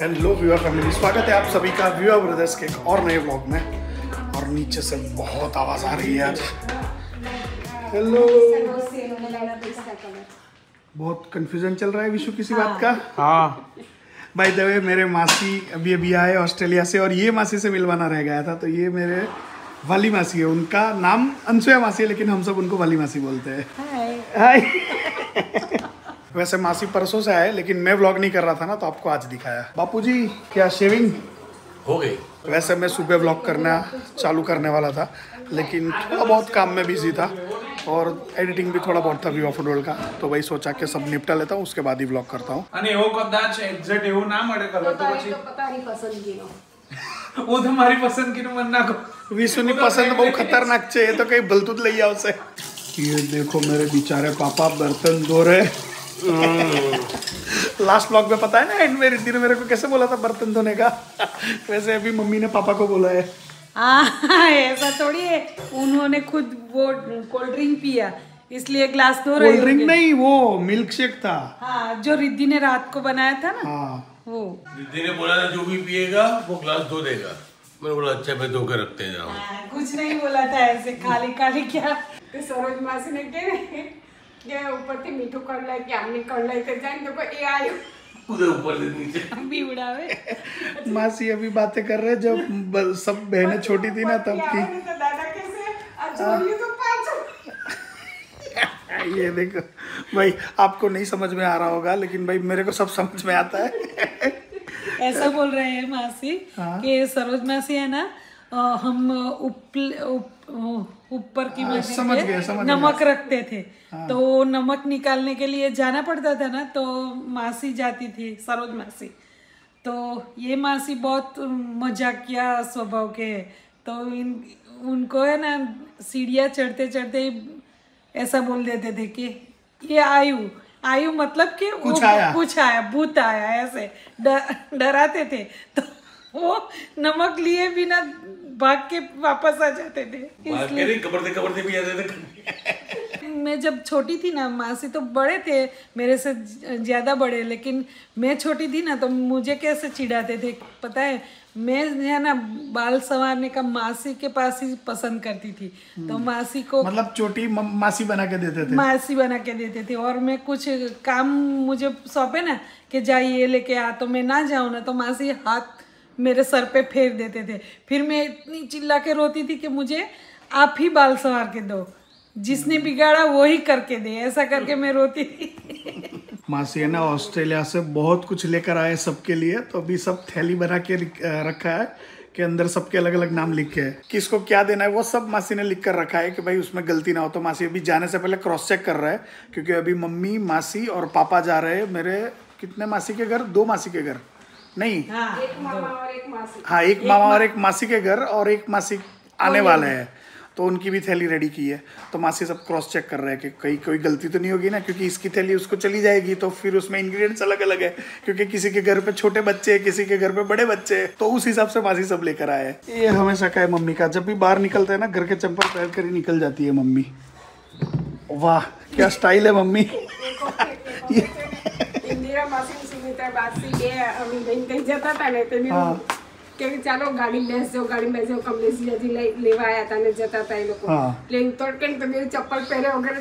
Hello viewer family, स्वागत है आप सभी का व्यूअर ब्रदर्स के एक और नए व्लॉग में। और नीचे से बहुत आवाज आ रही है आज। हेलो, बहुत कंफ्यूजन चल रहा है विशु किसी बात का। हाँ बाय द वे, मेरे मासी अभी अभी आए ऑस्ट्रेलिया से और ये मासी से मिलवाना रह गया था। तो ये मेरे वाली मासी है, उनका नाम अनसुया मासी है, लेकिन हम सब उनको वाली मासी बोलते हैं। हाय। वैसे मासी परसों से आए, लेकिन मैं व्लॉग नहीं कर रहा था ना, तो आपको आज दिखाया। बापूजी क्या शेविंग हो गई? वैसे मैं सुबह व्लॉग करना चालू करने वाला था, लेकिन थोड़ा बहुत काम में बिजी था और एडिटिंग भी थोड़ा बहुत था व्यू ऑफ रोल का। तो वही सोचा कि सब निपटा लेता हूँ, उसके बाद ही व्लॉग करता हूँ। અને એવો કદાચ એક્ઝેક્ટ એવું ના મળે કલર તો પછી પોતાની પસંદગીનો वो તમારી પસંદગીનો મન ના કો વિશુની પસંદ બહુ ખતરનાક છે, એ તો કઈ ભલતું જ લઈ આવશે। ये देखो मेरे बेचारे पापा बर्तन धो रहे। लास्ट व्लॉग में पता है ना एंड में रिद्धि ने मेरे को कैसे बोला था बर्तन धोने का, वैसे अभी मम्मी ने पापा को बोला है। ऐसा थोड़ी है, उन्होंने खुद वो कोल्ड ड्रिंक पिया इसलिए ग्लास धो रहे। कोल्ड ड्रिंक नहीं, वो मिल्क शेक था। हाँ, जो रिद्धि ने रात को बनाया था ना। हाँ, वो रिद्धि ने बोला था जो भी पिएगा वो ग्लास धो देगा। मैंने बोला अच्छा मैं धो के रखते हैं जाओ। कुछ नहीं बोला था ऐसे खाली खाली क्या। तो सरोज मासी ने के ऊपर से मीठू कर लाए कि हमने कर लाए थे जान देखो ये आयो उधर ऊपर से नीचे भी उड़ावे। मासी अभी बातें कर रहे जब सब बहनें छोटी थी ना तब की। तो दादा कैसे छोड़िए तो पाँच। ये देखो भाई, आपको नहीं समझ में आ रहा होगा, लेकिन भाई मेरे को सब समझ में आता है। ऐसा बोल रहे हैं मासी कि सरोज मासी है ना, हम ऊपर की नमक रखते थे। तो नमक निकालने के लिए जाना पड़ता था ना, तो मासी जाती थी, सरोज मासी। तो ये मासी बहुत मजाकिया स्वभाव के है, तो उनको है ना सीढ़ियाँ चढ़ते चढ़ते ऐसा बोल देते थे कि ये आयु मतलब कि कुछ आया भूत आया, ऐसे डराते थे। तो वो नमक लिए बिना भाग के वापस आ जाते थे। इसलिए कबरते भी आते थे। मैं जब छोटी थी ना, मासी तो बड़े थे मेरे से ज्यादा बड़े, लेकिन मैं छोटी थी ना तो मुझे कैसे चिढ़ाते थे पता है। मैं है ना बाल संवारने का मासी के पास ही पसंद करती थी। तो मासी को मतलब छोटी मासी बना के देते थे। मासी बना के देते थे, और मैं कुछ काम मुझे सौंपे ना कि जाइए लेके आ, तो मैं ना जाऊँ ना तो मासी हाथ मेरे सर पे फेर देते थे। फिर मैं इतनी चिल्ला के रोती थी कि मुझे आप ही बाल संवार के दो, जिसने बिगाड़ा वो ही करके दे, ऐसा करके मैं रोती थी। मासी है ना ऑस्ट्रेलिया से बहुत कुछ लेकर आए सबके लिए, तो अभी सब थैली बना के रखा है कि अंदर सबके अलग अलग नाम लिखे हैं, किसको क्या देना है वो सब मासी ने लिख कर रखा है कि भाई उसमें गलती ना हो। तो मासी अभी जाने से पहले क्रॉस चेक कर रहा है, क्योंकि अभी मम्मी मासी और पापा जा रहे हैं मेरे कितने मासी के घर, 2 मासी के घर नहीं, एक मामा और एक मासी। हाँ, एक मामा और एक मासी के घर, और एक मासी आने वाले हैं, तो उनकी भी थैली रेडी की है। तो मासी सब क्रॉस चेक कर रहे हैं कि कहीं कोई गलती तो नहीं होगी ना, क्योंकि इसकी थैली उसको चली जाएगी तो फिर उसमें इंग्रेडिएंट्स अलग अलग है, क्योंकि किसी के घर पे छोटे बच्चे हैं, किसी के घर पे बड़े बच्चे हैं, तो उस हिसाब से मासी सब लेकर आए हैं। ये हमेशा का है मम्मी का, जब भी बाहर निकलते हैं ना घर के चप्पल पहन कर ही निकल जाती है मम्मी। वाह क्या स्टाइल है मम्मी। કે ચાલો ગાડી બેસજો કમલેશજી હજી લેવા આવ્યા હતા ને જતા હતા એ લોકો પ્લેન તોડકે તો બે ચપ્પલ પહેરે વગર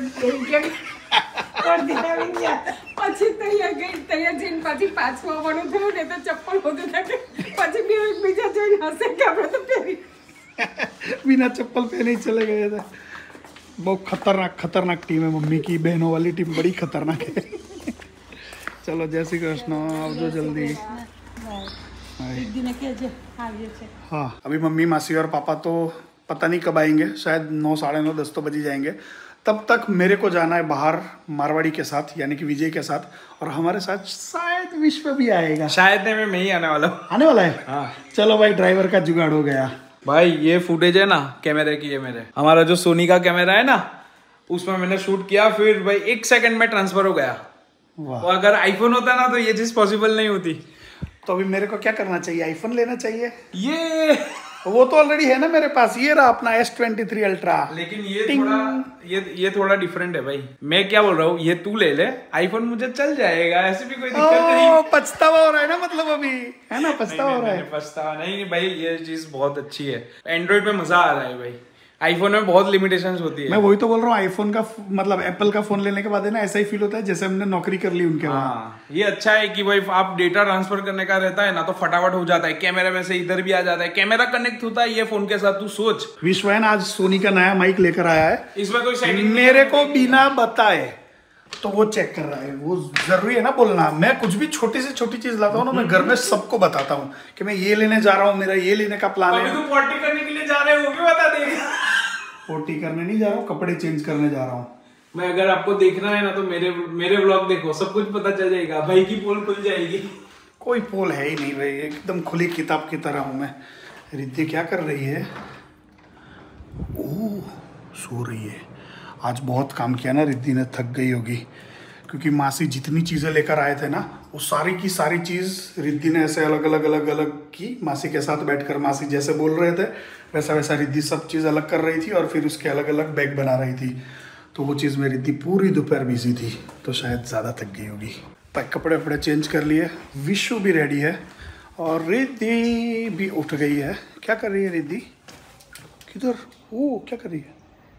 પછી તૈયાર જઈને પાછી પાછું આવવાનું થયું ને તો ચપ્પલ હોતું থাকে પછી બીજા જોઈને હસે કે આપણે તો પહેરી बिना चप्पल पहने ही चले गए थे। बहुत खतरनाक टीम है मम्मी की, बहनों वाली टीम बड़ी खतरनाक है। चलो जय श्री कृष्ण, अब जो जल्दी। हाँ, अभी मम्मी मासी और पापा तो पता नहीं कब आएंगे, शायद 9, साढ़े 9, 10 तो बज ही जाएंगे। तब तक मेरे को जाना है बाहर मारवाड़ी के साथ, यानी कि विजय के साथ, और हमारे साथ शायद विश्व भी आएगा। शायद नहीं, मैं ही आने वाला हूँ। आने वाला है? हाँ। चलो भाई, ड्राइवर का जुगाड़ हो गया। भाई ये फुटेज है ना कैमरे की, ये मेरे हमारा जो सोनी का कैमरा है ना, उसमें मैंने शूट किया, फिर भाई 1 सेकंड में ट्रांसफर हो गया। तो अगर आईफोन होता ना तो ये चीज पॉसिबल नहीं होती। तो अभी मेरे को क्या करना चाहिए? आईफोन लेना चाहिए? ये वो तो ऑलरेडी है ना मेरे पास, ये रहा अपना S23 अल्ट्रा। लेकिन ये थोड़ा डिफरेंट है भाई। मैं क्या बोल रहा हूँ, ये तू ले ले, आईफोन मुझे चल जाएगा, ऐसी भी कोई दिक्कत नहीं। पछतावा हो रहा है ना, मतलब अभी है ना, पछतावा हो रहा है। पछतावा नहीं भाई, ये चीज बहुत अच्छी है। एंड्रॉइड में मजा आ रहा है भाई, आईफोन में बहुत लिमिटेशंस होती है। मैं वही तो बोल रहा हूँ, आईफोन का मतलब एप्पल का फोन लेने के बाद है ना, ऐसा ही फील होता है जैसे हमने नौकरी कर ली उनके वहाँ। ये अच्छा है कि भाई आप डेटा ट्रांसफर करने का रहता है ना, तो फटाफट हो जाता है, कैमरे में से इधर भी आ जाता है, कैमरा कनेक्ट होता है ये फोन के साथ। तू सोच, विश्वयन आज सोनी का नया माइक लेकर आया है, इसमें कोई सेटिंग मेरे को बिना बताए तो वो चेक कर रहा है। वो जरूरी है ना बोलना, मैं कुछ भी छोटी से छोटी चीज लाता हूँ ना, मैं घर में सबको बताता हूँ कि मैं ये लेने जा रहा हूँ, मेरा ये लेने का प्लान है। तू पार्टी करने के लिए जा रहे हो, वो भी बता देगा। पोटी करने नहीं जा रहा हूँ, कपड़े चेंज करने जा रहा हूँ मैं। अगर आपको देखना है ना तो मेरे व्लॉग देखो, सब कुछ पता चल जाएगा, भाई की पोल खुल जाएगी। कोई पोल है ही नहीं भाई, एकदम खुली किताब की तरह हूँ मैं। रिद्धि क्या कर रही है? ओह, सो रही है। आज बहुत काम किया ना रिद्धि ने, थक गई होगी, क्योंकि मासी जितनी चीज़ें लेकर आए थे ना, वो सारी की सारी चीज़ रिद्धि ने ऐसे अलग अलग की। मासी के साथ बैठकर मासी जैसे बोल रहे थे वैसा वैसा रिद्धि सब चीज़ अलग कर रही थी, और फिर उसके अलग अलग बैग बना रही थी। तो वो चीज़ में रिद्धि पूरी दोपहर बिजी थी, तो शायद ज़्यादा थक गई होगी। कपड़े वपड़े चेंज कर लिए, विशु भी रेडी है और रिद्धि भी उठ गई है। क्या कर रही है रिद्धि? किधर? ओ, क्या कर रही है?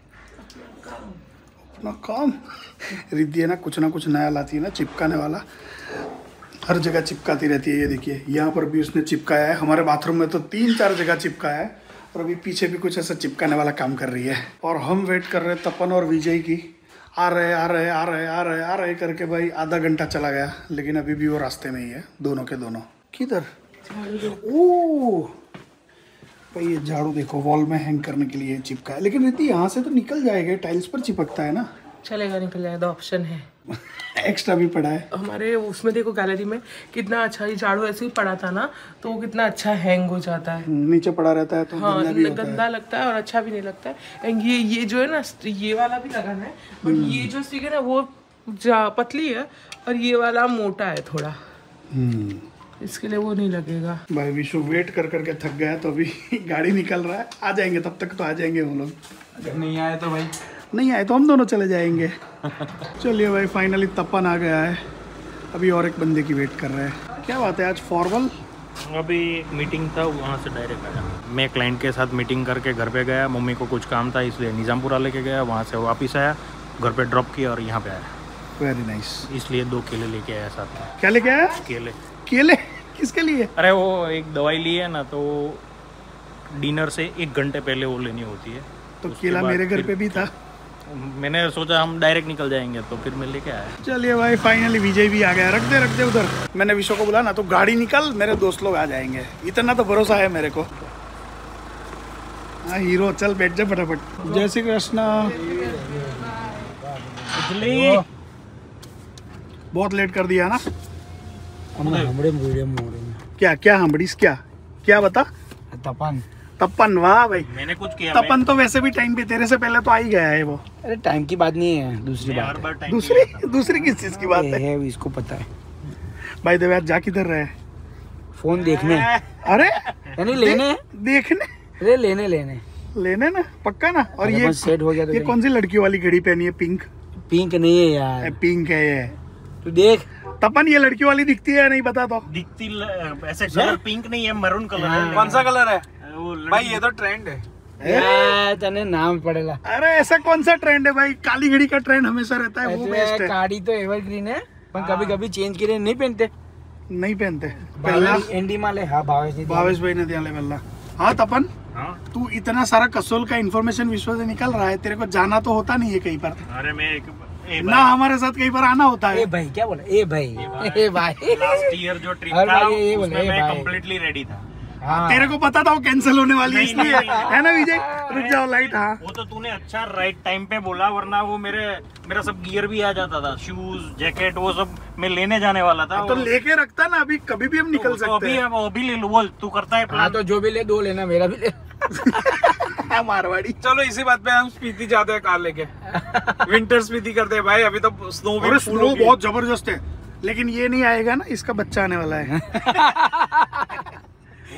अपना काम। रिद्धि है ना कुछ नया लाती है ना, चिपकाने वाला, हर जगह चिपकाती रहती है। ये देखिए, यहाँ पर भी उसने चिपकाया है, हमारे बाथरूम में तो 3-4 जगह चिपकाया है, और अभी पीछे भी कुछ ऐसा चिपकाने वाला काम कर रही है। और हम वेट कर रहे तपन और विजय की। आ रहे करके भाई आधा घंटा चला गया, लेकिन अभी भी वो रास्ते में ही है, दोनों के दोनों। किधर? ओह भाई, ये झाड़ू देखो, वॉल में हैंग करने के लिए चिपका है। लेकिन रिद्धि यहाँ से तो निकल जाएगा, टाइल्स पर चिपकता है ना। चलेगा, निकल जाएगा, ऑप्शन है। एक्स्ट्रा भी पड़ा है हमारे उसमें, देखो गैलरी में कितना अच्छा, ये झाड़ू ऐसे ही पड़ा था ना, तो वो कितना अच्छा हैंग हो जाता है। नीचे पड़ा रहता है तो हाँ, गंदा भी होता गंदा लगता है और अच्छा भी नहीं लगता है। एंड ये जो है ना, ये वाला भी लगाना है, बट ये जो स्टिक है ना वो पतली है, और ये वाला मोटा है थोड़ा, इसके लिए वो नहीं लगेगा। भाई विशु वेट कर करके थक गया, तो अभी गाड़ी निकल रहा है, आ जाएंगे, तब तक तो आ जाएंगे वो लोग। अगर नहीं आए तो भाई, नहीं आए तो हम दोनों चले जाएंगे। चलिए भाई, फाइनली तपन आ गया है, अभी और एक बंदे की वेट कर रहे हैं। क्या बात है, आज फॉर्मल? अभी एक मीटिंग था, वहाँ से डायरेक्ट आया। मैं क्लाइंट के साथ मीटिंग करके घर पे गया, मम्मी को कुछ काम था इसलिए निज़ामपुरा लेके गया, वहाँ से वापस आया, घर पे ड्रॉप किया और यहाँ पे आया। Very nice. इसलिए 2 केले लेके आया साथ में। क्या लेके आया? केले। केले किसके लिए? अरे वो एक दवाई ली है ना, तो डिनर से 1 घंटे पहले वो लेनी होती है। तो केला मेरे घर पे भी था, मैंने सोचा हम डायरेक्ट निकल जाएंगे, तो फिर मैं लेके आया। चलिए भाई, फाइनली विजय भी आ गया। रख दे उधर। मैंने विशु को बोला ना, तो गाड़ी निकल, मेरे दोस्त लोग आ जाएंगे, इतना तो भरोसा है मेरे को। हाँ हीरो, चल बैठ जा फटाफट। जय श्री कृष्ण। बहुत लेट कर दिया ना। क्या हम्बड़ीस? क्या बता? तपन, वाह भाई। मैंने कुछ किया? तपन तो वैसे भी टाइम पे तेरे से पहले तो आ ही गया है वो। अरे टाइम की बात नहीं है, दूसरी बात है। दूसरी किस चीज की बात है? इसको पता है भाई। देव जा किधर रहे? फोन देखने। अरे यानी लेने? देखने? अरे लेने ना, पक्का ना। और ये सेट हो गया तो ये कौन सी लड़की वाली घड़ी पहनी है? पिंक नहीं है यार, पिंक है ये। तू देख तपन, ये लड़की वाली दिखती है नहीं? बता तो। दिखती ऐसे कलर पिंक नहीं है, मरून कलर है। कौन सा कलर है भाई? ये तो ट्रेंड है। तने नाम पड़ेगा। अरे ऐसा कौन सा ट्रेंड है भाई? काली घड़ी का ट्रेंड हमेशा रहता है, वो बेस्ट है। काली तो एवरग्रीन है, पर कभी कभी चेंज के लिए नहीं पहनते। पहला एंडी माले। हाँ, भावेश भाई ने दिया ले पहला। हाँ तपन, तू इतना सारा कसोल का इन्फॉर्मेशन विश्व से निकल रहा है, तेरे को जाना तो होता नहीं है कहीं पर? अरे मैं ना, हमारे साथ कहीं पर आना होता है। ए भाई, क्या बोला? ए भाई लास्ट ईयर जो ट्रिप था उसमें मैं कंप्लीटली रेडी था। तेरे को पता था वो कैंसिल होने वाली है, इसलिए है ना विजय? रुक जाओ लाइट। हाँ, वो तो तूने अच्छा राइट टाइम पे बोला, वरना वो मेरा सब गियर भी आ जाता था, शूज, जैकेट, वो सब मैं लेने जाने वाला था। तो लेके रखता ना, अभी कभी भी हम निकल सकते हैं। अभी ले लो, बोल तू करता है प्लान। तो जो भी ले, 2 लेना, मेरा भी ले। मारवाड़ी। चलो इसी बात पे हम स्पीति जाते हैं कार लेके। विंटर स्पीति करते हैं भाई, अभी तो स्नो बहुत जबरदस्त है, लेकिन ये नहीं आएगा ना, इसका बच्चा आने वाला है।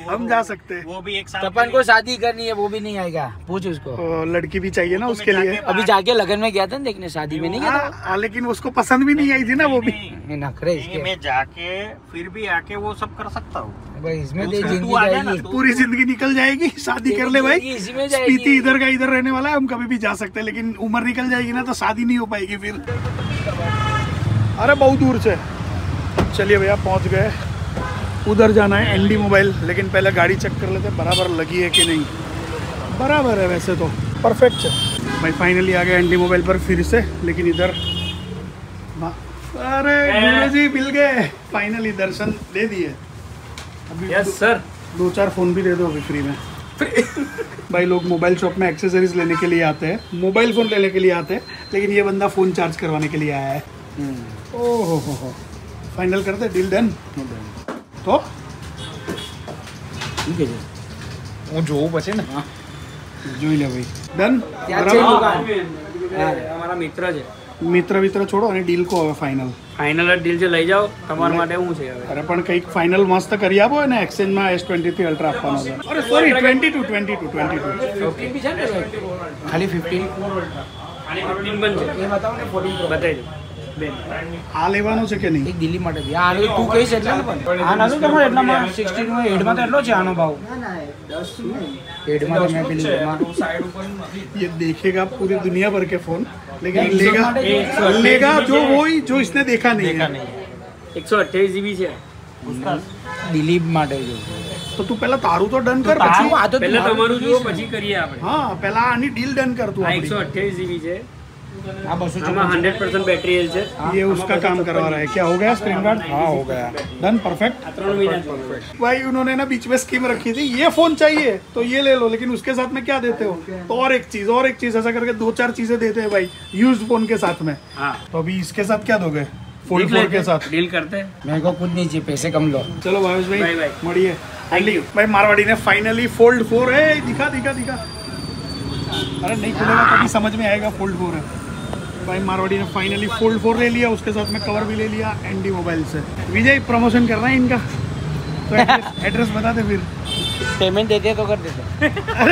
हम जा सकते हैं। वो भी एक साल तपन को शादी करनी है, वो भी नहीं आएगा, पूछ उसको। लड़की भी चाहिए ना उसके लिए। अभी जाके लगन में गया था देखने, शादी में नहीं गया था। लेकिन उसको पसंद भी नहीं आई थी ना वो भी। नखरे इसके। मैं जाके फिर भी आके वो सब कर सकता हूँ भाई, इसमें जिंदगी जाएगी, पूरी जिंदगी निकल जाएगी। शादी कर ले भाई, इसी में स्पीति इधर का इधर रहने वाला है, हम कभी भी जा सकते हैं। लेकिन उम्र निकल जाएगी ना तो शादी नहीं हो पाएगी फिर। अरे बहुत दूर से। चलिए भैया पहुंच गए, उधर जाना है एनडी मोबाइल। लेकिन पहले गाड़ी चेक कर लेते, बराबर लगी है कि नहीं। बराबर है वैसे तो, परफेक्ट है भाई। फाइनली आ गया एनडी मोबाइल पर फिर से, लेकिन इधर अरे गुरु जी मिल गए फाइनली, दर्शन दे दिए। अभी यस सर, 2-4 फोन भी दे दो अभी फ्री में। भाई लोग मोबाइल शॉप में एक्सेसरीज लेने के लिए आते हैं, मोबाइल फ़ोन लेने के लिए आते हैं, लेकिन ये बंदा फ़ोन चार्ज करवाने के लिए आया है। ओहो हो, फाइनल करते, डील डन। तो ठीक है जी, वो जो बचे ना જોઈ લે ભાઈ, ડન। અમારા મિત્ર છે, મિત્ર છોડો અને ડીલ કો હવે ફાઇનલ ડીલ છે લઈ જાઓ તમારા માટે। શું છે હવે? અરે પણ કંઈક ફાઇનલ મસ્ત કરી આપો ને, એક્સચેન્જમાં S23 અલ્ટ્રા આપવાનો છે। અરે સોરી 22 15 બી છે ને ખાલી 15 ખાલી 15 બન છે એ બતાવો ને, 14 પ્રો બતાવી દો બેન। આ લેવાનો છે કે નહીં? એક દિલ્હી માટે બી આ તું કહીશ એટલે ને, પણ આ નથી તમારે એટલામાં 16 માં હેડમાં તો એટલો છે આનો ભાવ। ના 10 નહીં હેડમાં તો મેં પેલી સાઈડ ઉપર ये देखेगा पूरी दुनिया भर के फोन, लेकिन लेगा जो वही जो इसने देखा नहीं है। 128 GB છે દિલીપ માટે જો। તો તું પહેલા તારું તો ડન કર, પછી આ તો પહેલા તમારું જો પછી કરીએ આપણે। હા પહેલા આની ડીલ ડન કર તું। 128 GB છે આ 200% बैटरी हेल्थ है। ये उसका काम करवा रहा है। क्या हो गया स्क्रीन गार्ड? हाँ हो गया, डन, परफेक्ट। भाई उन्होंने ना बीच में स्कीम रखी थी, ये फोन चाहिए तो ये ले लो, लेकिन उसके साथ में क्या देते हो तो और एक चीज ऐसा करके 2-4 चीजें देते हैं भाई यूज्ड फोन के साथ में। तो अभी इसके साथ क्या दोगे? फोल्ड 4 के साथ डील करते हैं। मेरे को कुछ नहीं चाहिए, पैसे कम लो। चलो भावेश भाई मड़िए। भाई मारवाड़ी ने फाइनली फोल्ड 4 है, दिखा। अरे नहीं खुलेगा तभी समझ में आएगा फोल्ड 4 है। भाई मारवाड़ी ने फाइनली फोल्ड 4 ले लिया, उसके साथ में कवर भी ले लिया एनडी मोबाइल से। विजय प्रमोशन करना है इनका, तो एड्रेस बता दे फिर। पेमेंट देते तो कर देते। अरे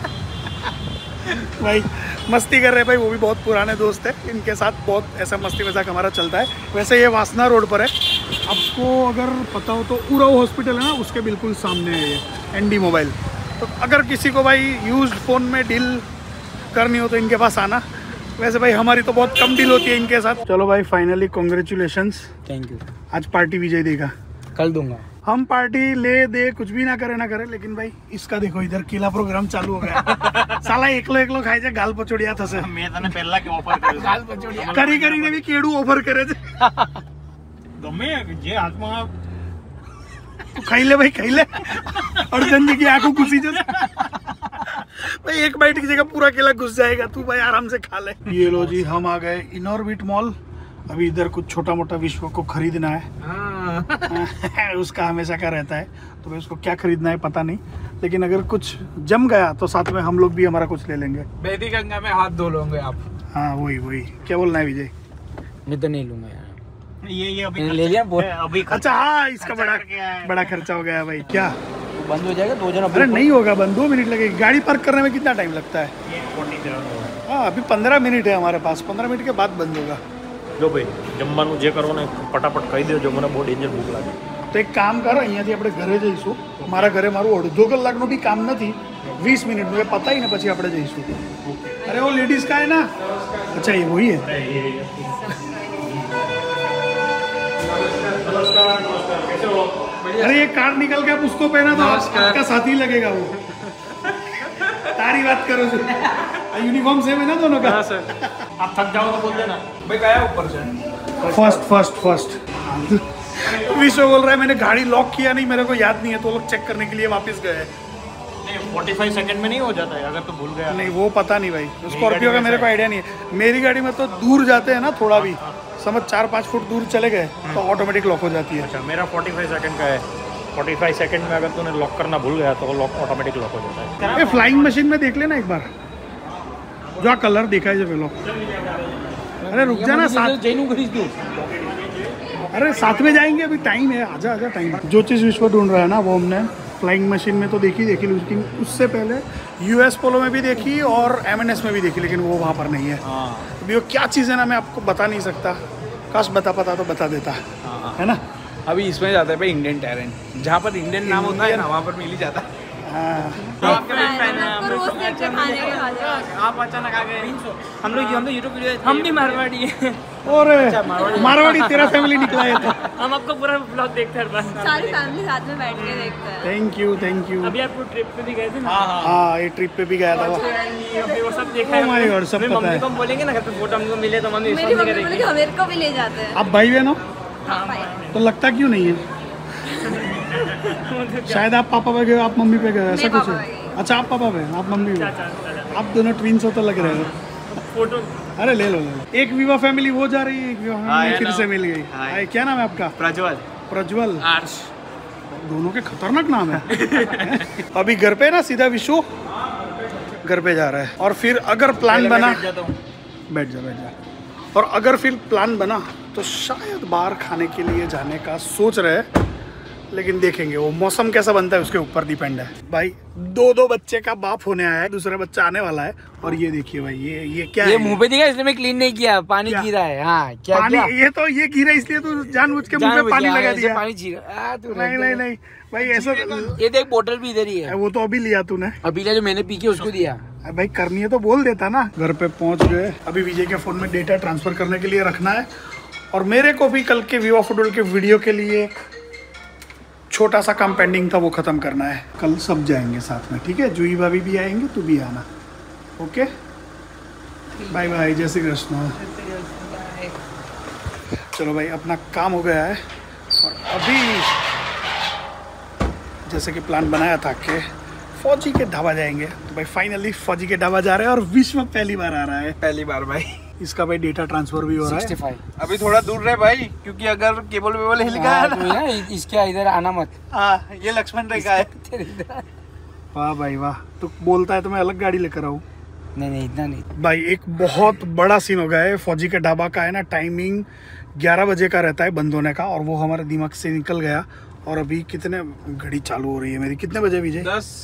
भाई मस्ती कर रहे हैं भाई, वो भी बहुत पुराने दोस्त है, इनके साथ बहुत ऐसा मस्ती मजाक हमारा चलता है। वैसे ये वासना रोड पर है, आपको अगर पता हो तो उराव हॉस्पिटल है ना, उसके बिल्कुल सामने है ये एनडी मोबाइल। तो अगर किसी को भाई यूज्ड फ़ोन में डील करनी हो तो इनके पास आना। वैसे भाई हमारी तो बहुत कम डील होती है इनके साथ। चलो भाई फाइनली कॉन्ग्रेचुलेशंस, थैंक यू। आज पार्टी विजय देगा, कल दूंगा। हम पार्टी ले दे कुछ भी ना करे, लेकिन भाई इसका देखो इधर केला प्रोग्राम चालू हो गया। साला એકલો ખાય છે, ગાલ પચોડિયા થશે। મેં તને પહેલા કે ઓફર કર્યો ગાલ પચોડિયા કરીને બી કેડું ઓફર કરે છે। ગમે જે હાથમાં તું ખાઈ લે ભાઈ, ખાઈ લે। અડધન की आंखों घुसी जैसे भाई, एक बाइट की जगह पूरा केला घुस जाएगा, तू भाई आराम से खा ले। ये लो जी, हम आ गए इनऑर्बिट मॉल। अभी इधर कुछ छोटा मोटा विश्व को खरीदना है। उसका हमेशा का रहता है, तो भाई उसको क्या खरीदना है पता नहीं, लेकिन अगर कुछ जम गया तो साथ में हम लोग भी हमारा कुछ ले लेंगे। बेबी गंगा में हाथ धो लोगे आप। हाँ वही क्या बोलना है विजय? मैं तो नहीं लूंगा यार, ये अभी ले लिया अभी। अच्छा हाँ, इसका बड़ा खर्चा हो गया भाई। क्या बंद हो जाएगा? 2 जन। अरे नहीं होगा बंद, 2 मिनट लगेगी। गाड़ी पार्क करने में कितना टाइम लगता है? हाँ अभी 15 मिनट है हमारे पास, 15 मिनट के बाद बंद होगा। જો ભાઈ જમવાનું જે કરો ને ફટાફટ કહી દેજો, મને બહુ ડેન્જર ભૂખ લાગે। તો એક કામ કરો, અહીંયાથી આપણે ઘરે જઈશું। મારા ઘરે મારું અડધો કલાકનું બી કામ નથી, 20 મિનિટનું, એ પતાવીને પછી આપણે જઈશું। અરે वो लेडीज का है ना? अच्छा ये वही है। अरे ये कार्ड निकल के आप उसको पहना तो आपका साथी लगेगा वो। तारी बात करो सर, यूनिफॉर्म सेम है ना दोनों का? सर आप थक जाओ तो बोल देना। भाई गया ऊपर से फर्स्ट विश्व बोल रहा है मैंने गाड़ी लॉक किया नहीं, मेरे को याद नहीं है, तो लोग चेक करने के लिए वापस गए। नहीं 45 सेकंड में नहीं हो जाता है अगर तो भूल गया। नहीं वो पता नहीं भाई, स्कॉर्पियो का मेरे को आइडिया नहीं है। मेरी गाड़ी में तो दूर जाते हैं ना, थोड़ा भी समझ 4-5 फुट दूर चले गए तो ऑटोमेटिक लॉक हो जाती है। अच्छा मेरा 45 सेकंड का है, 45 सेकंड में अगर तूने लॉक करना भूल गया तो लॉक ऑटोमेटिक लॉक हो जाता है। ये फ्लाइंग मशीन में देख लेना एक बार, जो कलर देखा है जब लोग। अरे रुक जाना, साथ में जाएंगे, अभी टाइम है, आजा टाइम। जो चीज़ विश्व ढूंढ रहा है ना वो हमने फ्लाइंग मशीन में तो देखी लेकिन उससे पहले यूएस पोलो में भी देखी और एमएनएस में भी देखी, लेकिन वो वहाँ पर नहीं है। अभी वो क्या चीज़ है ना, मैं आपको बता नहीं सकता, काश बता पाता तो बता देता, है ना। अभी इसमें जाता है भाई इंडियन टैलेंट, जहाँ पर इंडियन नाम होता है ना वहाँ पर मिल ही जाता है। आप अचानक आ गए। हम लोग यूट्यूब वीडियो, हम भी मारवाड़ी हैं। और मारवाड़ी तेरा फैमिली निकला है तो हम आपको पूरा ब्लॉग देखते हैं, सारी फैमिली साथ में बैठ के देखते हैं। Thank you. अभी आपको ट्रिप पे भी गए थे ना? हाँ, ये ट्रिप पे भी गया था। वो सब देखा है। माय गॉड, सब पता है। मम्मी को बोलेंगे ना घर पे फोटो हमको मिले तो मम्मी मेरी मम्मी बोले कि मेरे को भी ले जाते हैं। आप भाई बहन हो तो लगता क्यों नहीं है? शायद आप पापा पे गए, आप मम्मी पे गए, ऐसा कुछ है। अच्छा, आप पापा पे, आप मम्मी पे, आप दोनों ट्विंस हो तो लग रहे हो। फोटो अरे ले लो। एक विवाह फैमिली वो जा रही है, एक विवाह फैमिली फिर से मिल गई। हाय, क्या नाम है आपका? प्रज्वल। आर्श। दोनों के खतरनाक नाम है। अभी घर पे ना सीधा विशु घर पे जा रहा है, और फिर अगर प्लान बना, बैठ जा, और अगर फिर प्लान बना तो शायद बाहर खाने के लिए जाने का सोच रहे हैं, लेकिन देखेंगे वो मौसम कैसा बनता है उसके ऊपर डिपेंड है। भाई दो बच्चे का बाप होने आया है, दूसरा बच्चा आने वाला है, और ये देखिए भाई ये क्या है? ये मुंह पे दिखा, इसलिए मैं क्लीन नहीं किया, पानी गिरा है। हाँ, क्या पानी? ये गिरा इसलिए तू जानबूझ के मुंह पे पानी लगा दिया। पानी नहीं भाई, ऐसा ये देख, बोतल भी इधर ही है। वो तो अभी लिया तूने, अभी लिया, जो मैंने पी के उसको दिया। भाई करनी है तो बोल देता ना। घर पे पहुंच गए, अभी विजय के फोन में डेटा ट्रांसफर करने के लिए रखना है, और मेरे को भी कल के विवा फुटबॉल के वीडियो के लिए छोटा सा काम पेंडिंग था, वो खत्म करना है। कल सब जाएंगे साथ में, ठीक है? जूही भाभी भी आएंगे, तू भी आना। ओके, बाय बाय, जय श्री कृष्ण। चलो भाई, अपना काम हो गया है, और अभी जैसे कि प्लान बनाया था कि फौजी के ढाबा जाएंगे, तो भाई फाइनली फौजी के ढाबा जा रहे हैं, और विश्व पहली बार आ रहा है। पहली बार भाई। इसका भाई डेटा ट्रांसफर भी हो रहा है। 65 अभी थोड़ा दूर रहे भाई, क्योंकि अगर केबल वेबल हिल गया है ना, इसके इधर आना मत। हाँ, ये लक्ष्मण रेखा है। वाह भाई वाह, तो बोलता है तो मैं अलग गाड़ी लेकर आऊँ। नहीं, इतना नहीं भाई। एक बहुत बड़ा सीन हो गया है। फौजी के ढाबा का है ना, टाइमिंग 11 बजे का रहता है बंद होने का, और वो हमारे दिमाग से निकल गया। और अभी कितने घड़ी चालू हो रही है मेरी? कितने बजे विजय?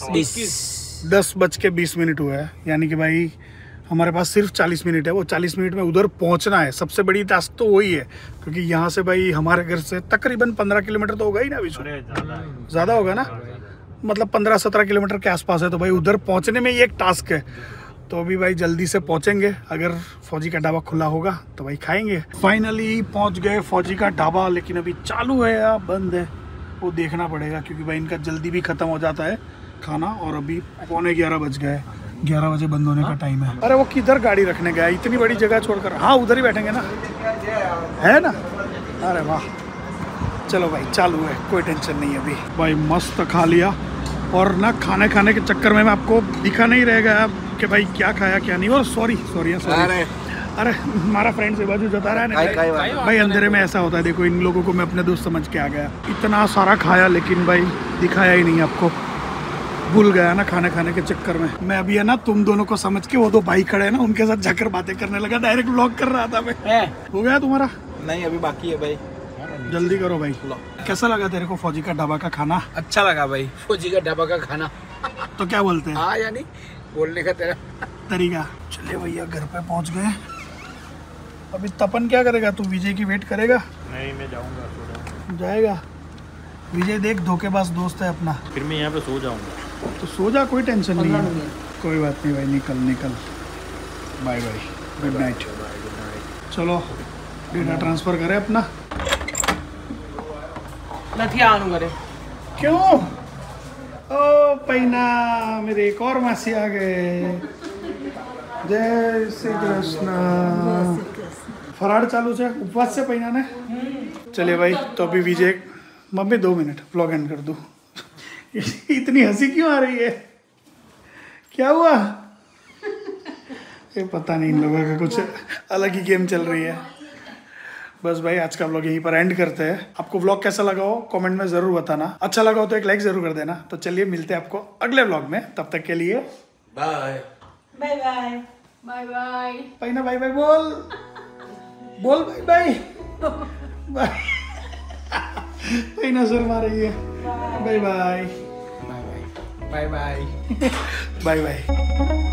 10:20 हुआ है, यानी कि भाई हमारे पास सिर्फ 40 मिनट है। वो 40 मिनट में उधर पहुंचना है। सबसे बड़ी टास्क तो वही है, क्योंकि यहाँ से भाई हमारे घर से तकरीबन 15 किलोमीटर तो होगा ही ना विशु? ज़्यादा होगा ना, मतलब 15-17 किलोमीटर के आसपास है। तो भाई उधर पहुँचने में ही एक टास्क है। तो अभी भाई जल्दी से पहुँचेंगे, अगर फौजी का ढाबा खुला होगा तो भाई खाएंगे। फाइनली पहुँच गए फौजी का ढाबा, लेकिन अभी चालू है या बंद है वो देखना पड़ेगा, क्योंकि भाई इनका जल्दी भी ख़त्म हो जाता है खाना, और अभी 11:15 बज गए। 11 बजे बंद होने का टाइम है। अरे वो किधर गाड़ी रखने गया, इतनी बड़ी जगह छोड़कर? हाँ, उधर ही बैठेंगे ना, है ना? अरे वाह, चलो भाई चालू है, कोई टेंशन नहीं है अभी। भाई मस्त खा लिया, और ना खाने के चक्कर में मैं आपको दिखा नहीं रहेगा कि भाई क्या खाया क्या नहीं। और सॉरी। अरे हमारा फ्रेंड से बाजू जता रहा है भाई, अंधेरे में ऐसा होता है। देखो, इन लोगों को मैं अपने दोस्त समझ के आ गया, इतना सारा खाया, लेकिन भाई दिखाया ही नहीं आपको, भूल गया ना खाने के चक्कर में। मैं अभी है ना तुम दोनों को समझ के, वो दो भाई खड़े हैं ना, उनके साथ जाकर बातें करने लगा, डायरेक्ट व्लॉग कर रहा था मैं। हो गया तुम्हारा? नहीं, अभी बाकी है भाई, जल्दी करो भाई। कैसा लगा तेरे को फौजी का ढाबा का खाना? अच्छा लगा भाई, फौजी का ढाबा का खाना। तो क्या बोलते हैं? हाँ, यानी बोलने का तेरा तरीका। चलिए भैया, घर पे पहुंच गए। अभी तपन क्या करेगा? तू विजय की वेट करेगा? नहीं, मैं जाऊंगा। जाएगा विजय, देख धोखेबाज दोस्त है अपना। फिर मैं यहाँ पे सो जाऊंगा। तो सो जा, कोई टेंशन नहीं है। कोई बात नहीं भाई, निकल। Bye bye, good night. चलो डेटा ट्रांसफर करें अपना। क्यों? ओ पैना, मेरे एक और मासी आ गए। जय श्री कृष्ण। फराड़ चालू है उपवास से पैना ने। चलिए भाई, तो अभी Vijay, mummy 2 minute vlog end कर दूँ। इतनी हंसी क्यों आ रही है? क्या हुआ? ये पता नहीं, इन लोगों का कुछ अलग ही गेम चल रही है। बस भाई, आज का व्लॉग यहीं पर एंड करते हैं। आपको व्लॉग कैसा लगा हो कमेंट में ज़रूर बताना। अच्छा लगा हो तो एक लाइक ज़रूर कर देना। तो चलिए, मिलते हैं आपको अगले व्लॉग में, तब तक के लिए bye bye bye bye bye. पैना बाय बाय बोल बाय बाय। पैना सर मार रही है। Bye bye. Bye bye bye bye.